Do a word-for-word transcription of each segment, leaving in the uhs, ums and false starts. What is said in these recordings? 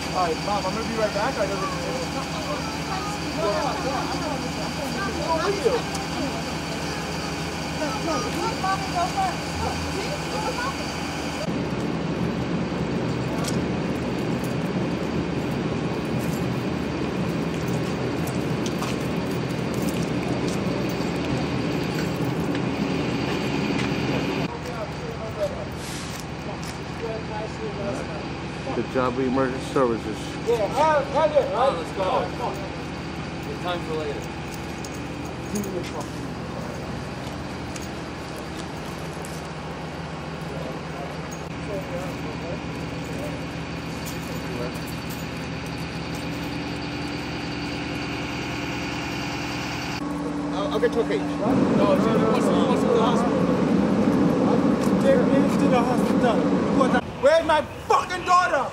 All right, Mom, I'm going to be right back. I know this is... No, no, no, I'm going with you. No, no, let Mommy go first. Look, see? Go with Mommy. Good job with emergency services. Yeah, hell, hell yeah, right? Let's go. It's time for later. Give me the truck. I'll, I'll get to a cage. Right? No, it's in the hospital. Take me to the hospital. Where's my fucking daughter?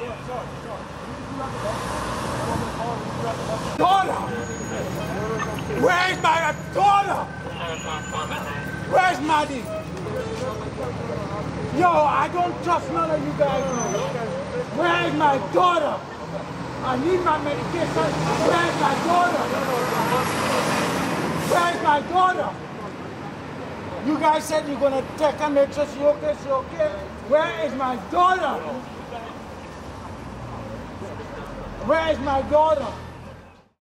Daughter! Where's my daughter? Where's Maddie? Yo, I don't trust none of you guys. Where's my daughter? I need my medication. Where's my daughter? Where's my daughter? You guys said you're gonna check and make sure she's okay, she's okay. Where is my daughter? Where is my daughter?